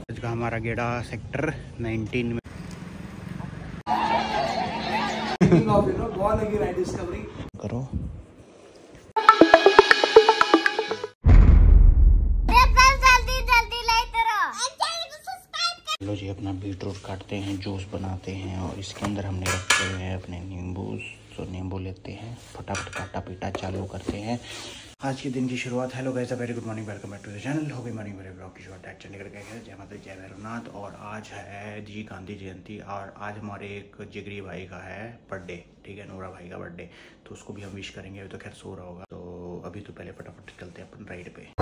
आज का हमारा गेड़ा सेक्टर 19 में करो। लो जी, अपना बीटरूट काटते हैं, जूस बनाते हैं और इसके अंदर हमने रखे हुए हैं अपने नींबू। तो नींबू लेते हैं, फटाफट काटा पीटा चालू करते हैं आज के दिन की शुरुआत। Hello guys, very good morning, welcome back to the channel. हो गई मॉर्निंग मेरे ब्लॉग की शुरुआत। चंडीगढ़ गए हैं, जय माता जय भैरवनाथ। और आज है जी गांधी जयंती और आज हमारे एक जिगरी भाई का है बर्थडे, ठीक है, नूरा भाई का बर्थडे। तो उसको भी हम विश करेंगे। अभी तो खैर सो रहा होगा, तो अभी तो पहले फटाफट चलते हैं अपन राइड पे।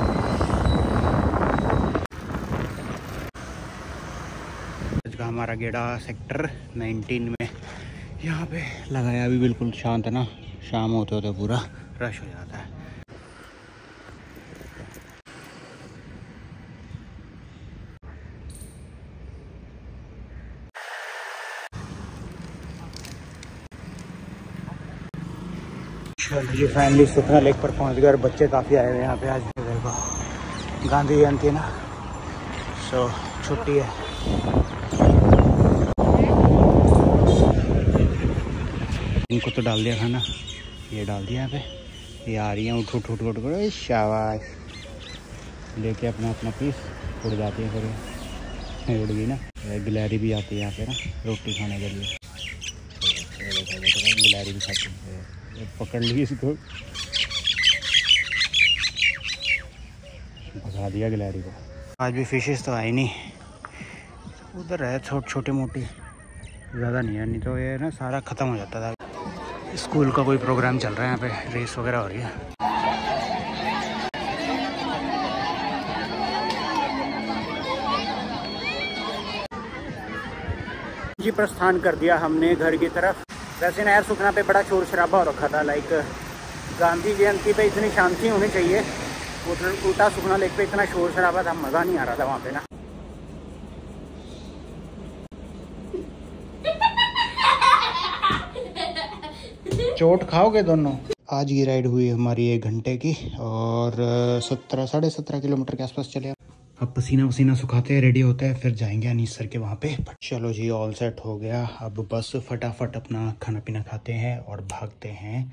आज का हमारा गेड़ा सेक्टर 19 में यहाँ पे लगाया। अभी बिल्कुल शांत है ना, शाम होते होते पूरा रश हो जाता है। जी फाइनली सुखना लेक पर पहुंच गए और बच्चे काफ़ी आए हुए हैं यहाँ पे। आज देखो गांधी जयंती है ना, सो छुट्टी है। इनको तो डाल दिया खाना, ये डाल दिया यहाँ पे। ये आ रही हैं उठ उठ उठ उठ कर, शाबाश, लेके अपना अपना पीस उड़ जाती है। फिर उड़ गई ना। गिलहरी भी आती है यहाँ पे ना रोटी खाने के लिए। गिलहरी भी खाती है, पकड़ ली इसको, भगा दिया गिलहरी को। आज भी फिशेस तो आई नहीं, उधर है छोटे छोटे मोटी, ज़्यादा नहीं है। नहीं तो ये ना सारा ख़त्म हो जाता था। स्कूल का कोई प्रोग्राम चल रहा है यहाँ पे, रेस वगैरह हो रही है। जी प्रस्थान कर दिया हमने घर की तरफ। वैसे ना यार सुखना पे बड़ा शोर शराबा हो रखा था। लाइक गांधी जयंती पे इतनी शांति होनी चाहिए, उल्टा सुखना लेक पे इतना शोर शराबा था, मज़ा नहीं आ रहा था वहाँ पे ना। चोट खाओगे दोनों। आज की राइड हुई हमारी 1 घंटे की और 17-17.5 किलोमीटर के आसपास चले। अब पसीना वसीना सुखाते हैं, रेडी होते हैं, फिर जाएंगे अनीस सर के वहाँ पे। चलो जी, ऑल सेट हो गया। अब बस फटाफट अपना खाना पीना खाते हैं और भागते हैं।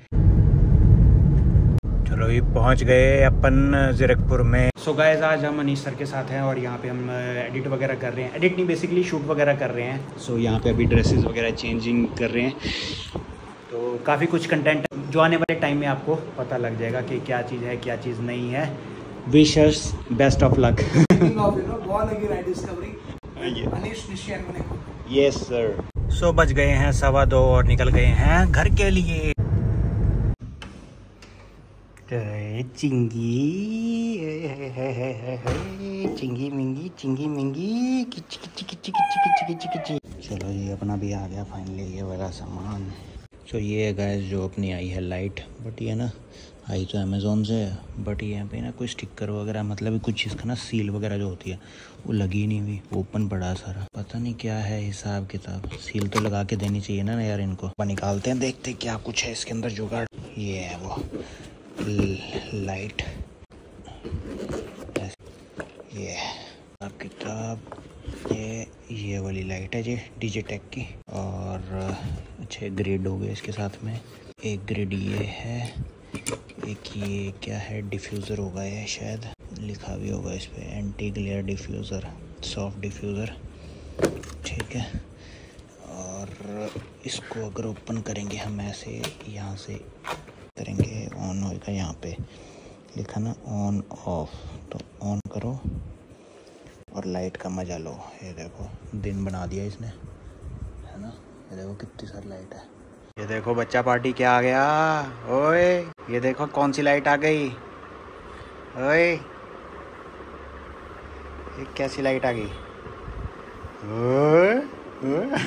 चलो ये पहुँच गए अपन जीरकपुर में। सो गाइस, आज हम अनीस सर के साथ हैं और यहाँ पे हम एडिट वगैरह कर रहे हैं। एडिट नहीं, बेसिकली शूट वगैरह कर रहे हैं। सो यहाँ पे अभी ड्रेसेस वगैरह चेंजिंग कर रहे हैं। तो काफ़ी कुछ कंटेंट जो आने वाले टाइम में आपको पता लग जाएगा कि क्या चीज़ है क्या चीज़ नहीं है। Wishers best of luck. Yes sir. सो बज गए हैं 2:15 और निकल गए हैं घर के लिए। चिंगी चिंगी मिंगी चिंगी मिंगी किच किच किच किच किच किच। चलो ये अपना भी आ गया फाइनली ये वाला सामान। तो ये है गाइस जो अपनी आई है लाइट, बट ये ना आई तो अमेज़ोन से है, बट यहाँ पे ना कोई स्टिकर वगैरह, मतलब कुछ चीज़ का ना सील वगैरह जो होती है वो लगी नहीं हुई, ओपन पड़ा सारा। पता नहीं क्या है हिसाब किताब। सील तो लगा के देनी चाहिए ना यार इनको। निकालते हैं, देखते क्या कुछ है इसके अंदर जुगाड़। ये है वो लाइट, ये हिसाब किताब। ये वाली लाइट है जी डिजिटेक की। और 6 ग्रिड हो गए इसके साथ में। एक ग्रिड ये है, एक ये क्या है, डिफ्यूज़र होगा ये शायद, लिखा भी होगा इस पे anti glare diffuser, soft diffuser, ठीक है। और इसको अगर ओपन करेंगे हम ऐसे, यहाँ से करेंगे, ऑन होगा, यहाँ पे लिखा ना ऑन ऑफ, तो ऑन करो और लाइट का मजा लो। ये देखो दिन बना दिया इसने, है ना। ये देखो कितनी सारी लाइट है। ये देखो बच्चा पार्टी क्या आ गया, ओए ये देखो कौन सी लाइट आ गई, ओए ये कैसी लाइट आ गई, ओए।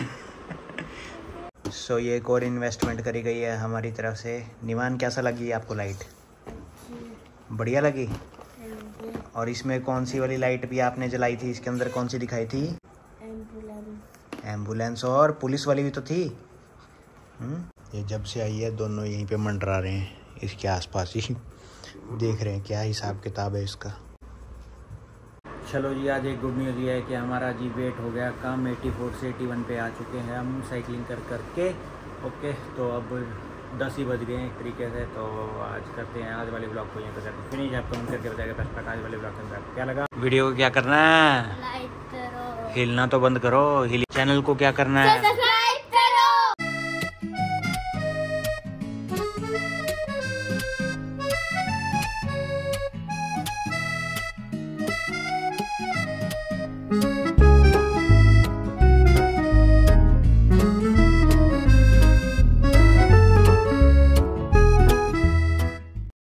सो ये एक और इन्वेस्टमेंट करी गई है हमारी तरफ से। निवान कैसा लगी आपको लाइट? बढ़िया लगी। और इसमें कौन सी वाली लाइट भी आपने जलाई थी? इसके अंदर कौन सी दिखाई थी? एम्बुलेंस और पुलिस वाली भी तो थी। ये जब से आई है दोनों यहीं पे मंडरा रहे हैं, इसके आसपास ही देख रहे हैं क्या हिसाब किताब है इसका। चलो जी, आज एक गुड न्यूज़ ये है कि हमारा जी वेट हो गया कम, 84 से 81 पे आ चुके हैं हम साइकिलिंग कर करके। ओके, तो अब 10 ही बज गए हैं एक तरीके से। तो आज करते हैं आज वाले ब्लॉग को यहीं पर करते फिनिश। आप कमेंट करके बताएगा बस तक आज वाले ब्लॉग के अंदर क्या लगा। वीडियो को क्या करना है, लाइक करो, हिलना तो बंद करो, हिल चैनल को क्या करना है।